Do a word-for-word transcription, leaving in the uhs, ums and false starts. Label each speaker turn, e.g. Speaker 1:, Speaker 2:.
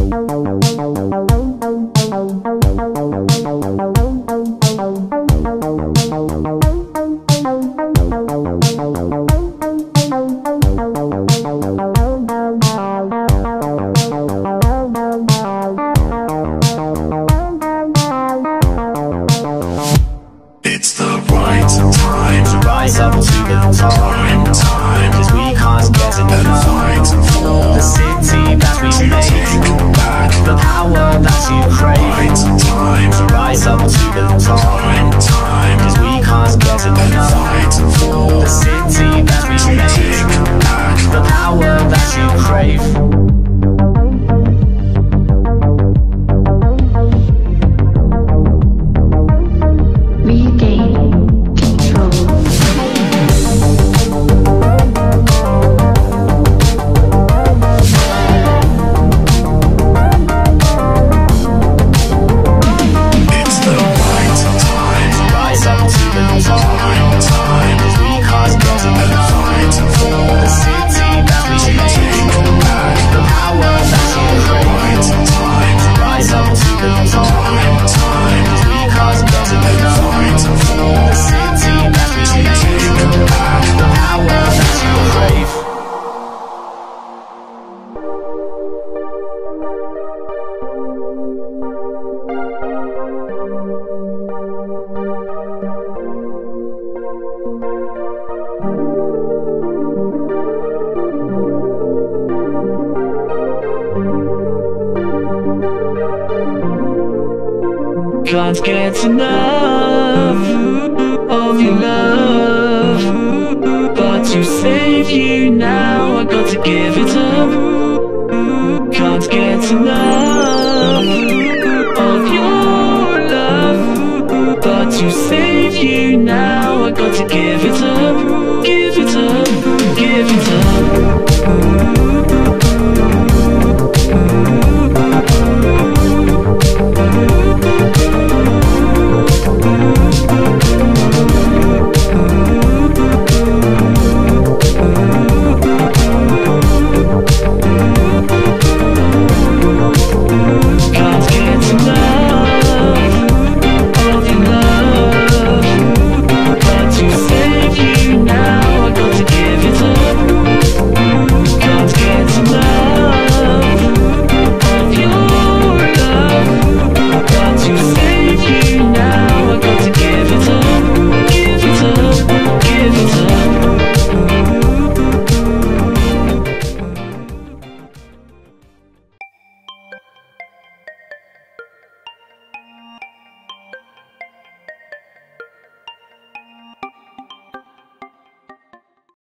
Speaker 1: It's the right time to rise up to the top. Time, time, cause we can't get enough. Fight for the city that we made. Take back the power that you crave. Right time to rise up to the top. Time, time, cause we can't get enough. Fight for the city that we made. Take back the power that you crave.
Speaker 2: Can't get enough of your love, but to save you now I got to give it up. Can't get enough of your love, but to save